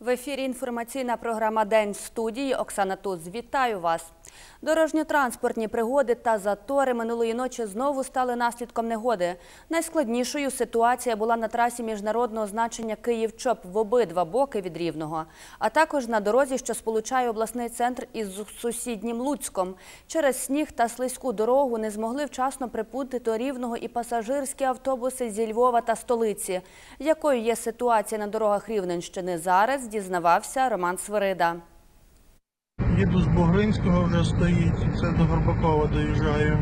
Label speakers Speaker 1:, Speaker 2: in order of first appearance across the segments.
Speaker 1: В ефірі інформаційна програма «День» в студії. Оксана Туз. Вітаю вас. Дорожньо-транспортні пригоди та затори минулої ночі знову стали наслідком негоди. Найскладнішою ситуація була на трасі міжнародного значення Київ-Чоп в обидва боки від Рівного, а також на дорозі, що сполучає обласний центр із сусіднім Луцьком. Через сніг та слизьку дорогу не змогли вчасно прибути до Рівного і пасажирські автобуси зі Львова та столиці. Якою є ситуація на дорогах Рівненщини зараз, дізнавався Роман Свирида.
Speaker 2: Їду з Бугринського, вже стоїть, це до Горбакова доїжджаю.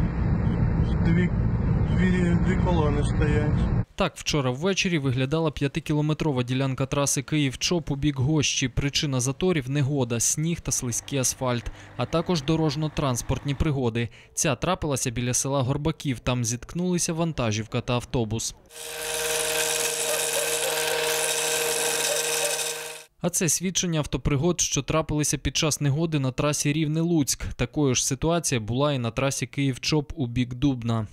Speaker 2: Дві колони стоять.
Speaker 3: Так вчора ввечері виглядала 5-кілометрова ділянка траси Київ-Чоп у бік Гощі. Причина заторів – негода, сніг та слизький асфальт, а також дорожньо-транспортні пригоди. Ця трапилася біля села Горбаків, там зіткнулися вантажівка та автобус. А це свідчення автопригод, що трапилися під час негоди на трасі Рівне-Луцьк. Такою ж ситуація була і на трасі Київ-Чоп у бік Дубна.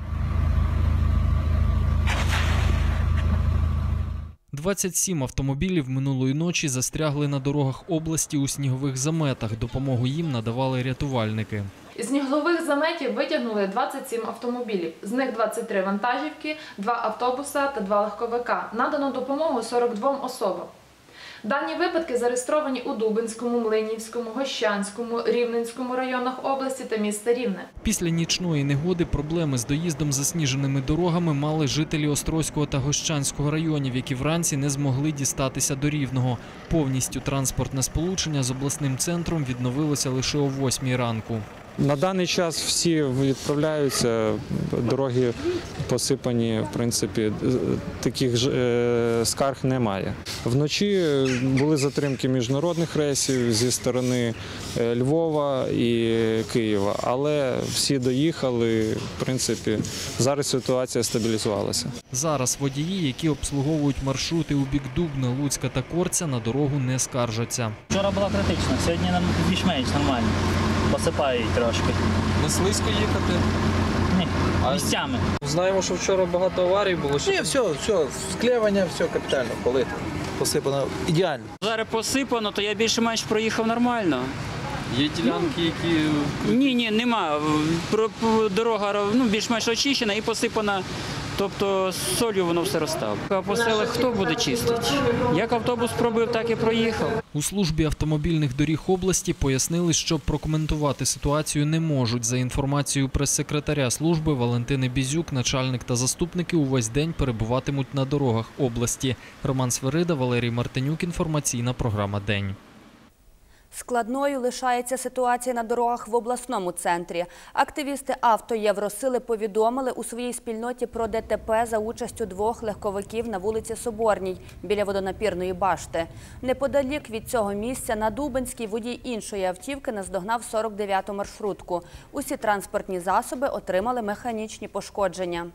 Speaker 3: 27 автомобілів минулої ночі застрягли на дорогах області у снігових заметах. Допомогу їм надавали рятувальники.
Speaker 4: Із снігових заметів витягнули 27 автомобілів. З них 23 вантажівки, 2 автобуса та 2 легковика. Надано допомогу 42 особам. Дані випадки зареєстровані у Дубинському, Млинівському, Гощанському, Рівненському районах області та міста Рівне.
Speaker 3: Після нічної негоди проблеми з доїздом засніженими дорогами мали жителі Острозького та Гощанського районів, які вранці не змогли дістатися до Рівного. Повністю транспортне сполучення з обласним центром відновилося лише о 8 ранку.
Speaker 5: На даний час всі відправляються, дороги посипані, в принципі, таких скарг немає. Вночі були затримки міжнародних рейсів зі сторони Львова і Києва, але всі доїхали, в принципі, зараз ситуація стабілізувалася.
Speaker 3: Зараз водії, які обслуговують маршрути у бік Дубна, Луцька та Корця, на дорогу не скаржаться.
Speaker 6: Вчора була критична, сьогодні більш-менш нормально. Посипають трошки.
Speaker 7: Не слизько їхати?
Speaker 6: Ні, місцями.
Speaker 7: Знаємо, що вчора багато аварій було.
Speaker 8: Ні, все, склеювання, все капітально, полито, посипано ідеально.
Speaker 6: Зараз посипано, то я більш-менш проїхав нормально.
Speaker 7: Є ділянки, які...
Speaker 6: Ні, нема. Дорога більш-менш очищена і посипана. Тобто з солью воно все розстало. А по селах хто буде чистити? Як автобус пробив, так і проїхав.
Speaker 3: У службі автомобільних доріг області пояснили, що прокоментувати ситуацію не можуть. За інформацією прес-секретаря служби Валентини Бізюк, начальник та заступники увесь день перебуватимуть на дорогах області. Роман Свирида, Валерій Мартинюк. Інформаційна програма «День».
Speaker 1: Складною лишається ситуація на дорогах в обласному центрі. Активісти «Автоєвросили» повідомили у своїй спільноті про ДТП за участю 2 легковиків на вулиці Соборній біля водонапірної башти. Неподалік від цього місця на Дубинській водій іншої автівки наздогнав 49-ту маршрутку. Усі транспортні засоби отримали механічні пошкодження.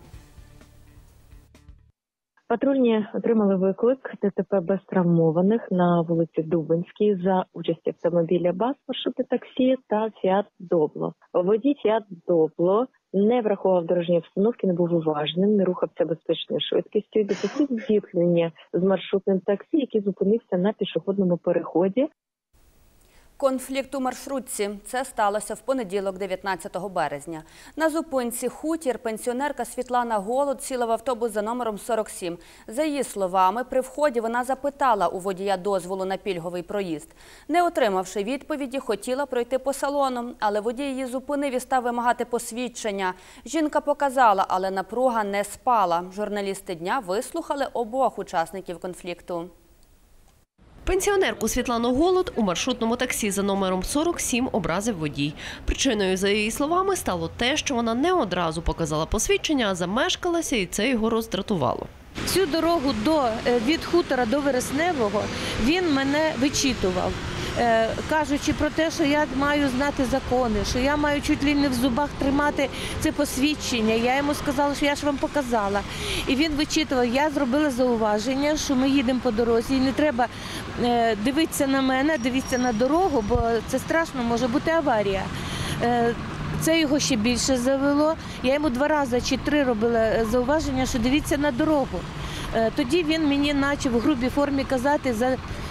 Speaker 9: Патрульні отримали виклик ДТП без травмованих на вулиці Дубинській за участі автомобіля БАЗ, маршрутне таксі та Фіат Добло. Водій Фіат Добло не врахував дорожньої обстановки, не був уважним, не рухався безпечною швидкістю і допустив зіткнення з маршрутним таксі, який зупинився на пішохідному переході.
Speaker 1: Конфлікт у маршрутці. Це сталося в понеділок, 19 березня. На зупинці «Хутір» пенсіонерка Світлана Голод сіла в автобус за номером 47. За її словами, при вході вона запитала у водія дозволу на пільговий проїзд. Не отримавши відповіді, хотіла пройти по салону, але водій її зупинив і став вимагати посвідчення. Жінка показала, але напруга не спала. Журналісти «Дня» вислухали обох учасників конфлікту.
Speaker 10: Пенсіонерку Світлану Голод у маршрутному таксі за номером 47 образив водій. Причиною, за її словами, стало те, що вона не одразу показала посвідчення, а замешкалася, і це його роздратувало.
Speaker 11: Всю дорогу від хутора до Вересневого він мене вичитував, кажучи про те, що я маю знати закони, що я маю чуть ли не в зубах тримати це посвідчення. Я йому сказала, що я ж вам показала. І він вичитував, я зробила зауваження, що ми їдемо по дорозі і не треба дивитися на мене, дивитися на дорогу, бо це страшно, може бути аварія. Це його ще більше завело. Я йому 2 рази чи 3 робила зауваження, що дивіться на дорогу. Тоді він мені почав в грубій формі казати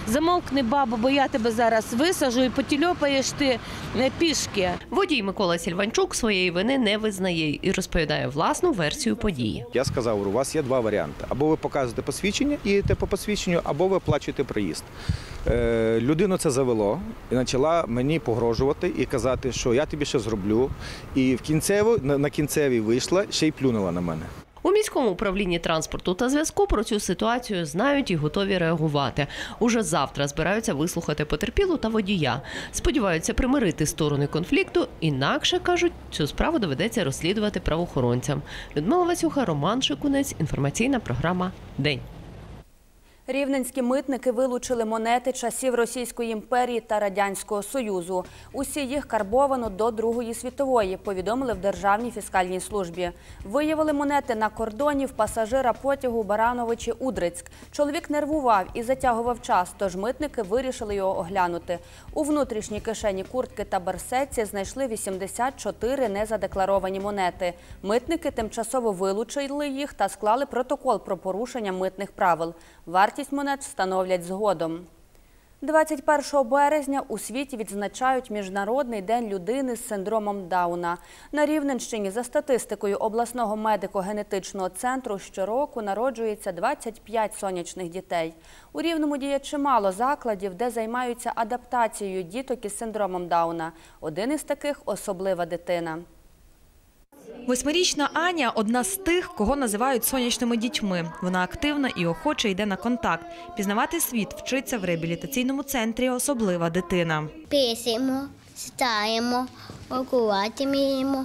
Speaker 11: замовкни, бабо, бо я тебе зараз висажу і потільопаєш ти пішки.
Speaker 10: Водій Микола Сільванчук своєї вини не визнає і розповідає власну версію події.
Speaker 12: Я сказав, у вас є два варіанти. Або ви показуєте посвідчення, їдете по посвідченню, або ви оплачуєте проїзд. Людину це завело і почала мені погрожувати і казати, що я тобі ще зроблю. І на кінцевій вийшла, ще й плюнула на мене.
Speaker 10: У міському управлінні транспорту та зв'язку про цю ситуацію знають і готові реагувати. Уже завтра збираються вислухати потерпілу та водія. Сподіваються примирити сторони конфлікту, інакше, кажуть, цю справу доведеться розслідувати правоохоронцям. Людмила Васюха, Роман Шикунець, інформаційна програма «День».
Speaker 1: Рівненські митники вилучили монети часів Російської імперії та Радянського Союзу. Усі їх карбовано до Другої світової, повідомили в Державній фіскальній службі. Виявили монети на кордоні в пасажира потягу Барановичі-Удрицьк. Чоловік нервував і затягував час, тож митники вирішили його оглянути. У внутрішній кишені куртки та берсетці знайшли 84 незадекларовані монети. Митники тимчасово вилучили їх та склали протокол про порушення митних правил. Вартість монет встановлять згодом. 21 березня у світі відзначають Міжнародний день людини з синдромом Дауна. На Рівненщині, за статистикою обласного медико-генетичного центру, щороку народжується 25 сонячних дітей. У Рівному діє чимало закладів, де займаються адаптацією діток із синдромом Дауна. Один із таких – особлива дитина.
Speaker 13: Восьмирічна Аня – одна з тих, кого називають сонячними дітьми. Вона активна і охоче йде на контакт. Пізнавати світ вчиться в реабілітаційному центрі «Особлива дитина».
Speaker 14: Писаємо, читаємо, рахувати вміємо,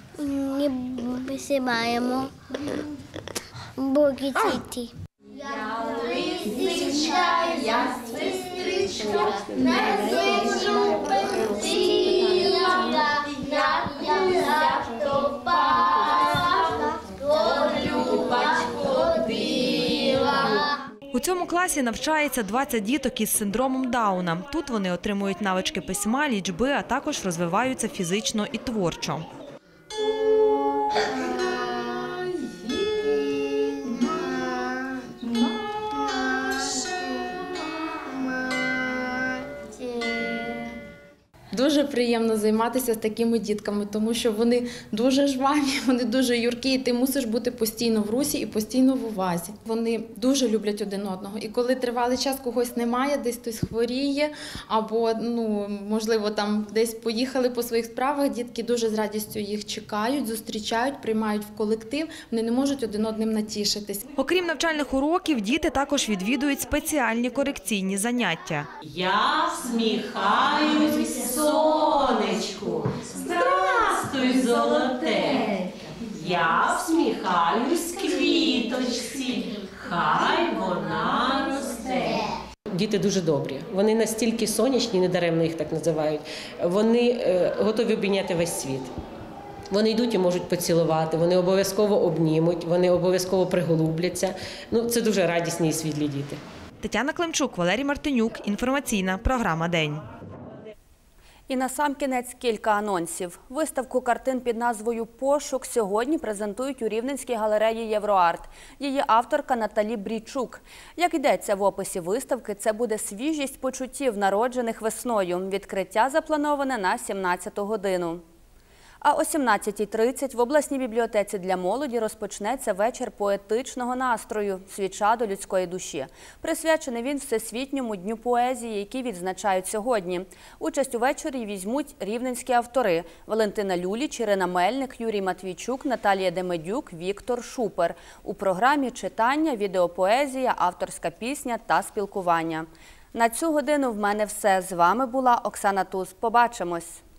Speaker 14: висипаємо, букети.
Speaker 15: Я лисичка, я сестричка, не зичу петіла, я то паска, то любать ходила.
Speaker 13: У цьому класі навчається 20 діток із синдромом Дауна. Тут вони отримують навички письма, лічби, а також розвиваються фізично і творчо.
Speaker 16: Дуже приємно займатися з такими дітками, тому що вони дуже жваві, вони дуже юркі, і ти мусиш бути постійно в русі і постійно в увазі. Вони дуже люблять один одного. І коли тривалий час когось немає, десь хтось хворіє, або, можливо, там десь поїхали по своїх справах, дітки дуже з радістю їх чекають, зустрічають, приймають в колектив, вони не можуть один одним натішитись.
Speaker 13: Окрім навчальних уроків, діти також відвідують спеціальні корекційні заняття.
Speaker 17: Я всміхаюсь сонечку, здрастуй, золоте, я всміхаюсь квіточці, хай вона росте.
Speaker 18: Діти дуже добрі, вони настільки сонячні, недаремно їх так називають, вони готові обійняти весь світ. Вони йдуть і можуть поцілувати, вони обов'язково обнімуть, вони обов'язково приголубляться. Це дуже радісні і світлі діти.
Speaker 13: Тетяна Климчук, Валерій Мартинюк, інформаційна програма «День».
Speaker 1: І насамкінець кілька анонсів. Виставку картин під назвою «Пошук» сьогодні презентують у Рівненській галереї «Євроарт». Її авторка Наталі Брійчук. Як йдеться в описі виставки, це буде свіжість почуттів, народжених весною. Відкриття заплановане на 17-ту годину. А о 17:30 в обласній бібліотеці для молоді розпочнеться вечір поетичного настрою «Свіча до людської душі». Присвячений він Всесвітньому дню поезії, який відзначають сьогодні. Участь у вечорі візьмуть рівненські автори – Валентина Люліч, Ірина Мельник, Юрій Матвійчук, Наталія Демедюк, Віктор Шупер. У програмі читання, відеопоезія, авторська пісня та спілкування. На цю годину в мене все. З вами була Оксана Туз. Побачимось!